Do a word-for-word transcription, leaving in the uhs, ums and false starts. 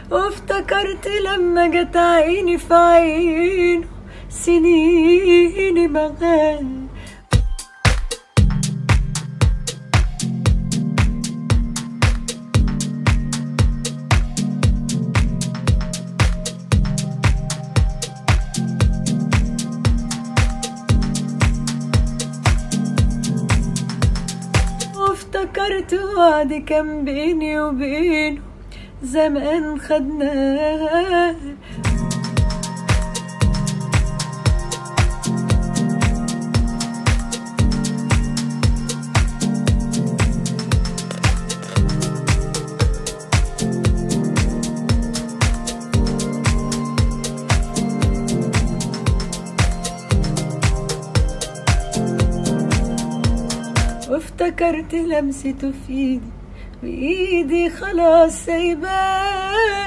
وافتكرت لما جت عيني في عينه سنين بغان. وافتكرت وعد كان بيني وبينه زمان خدناه. وافتكرت لمسته في ايدي وايدي خلاص سايباه.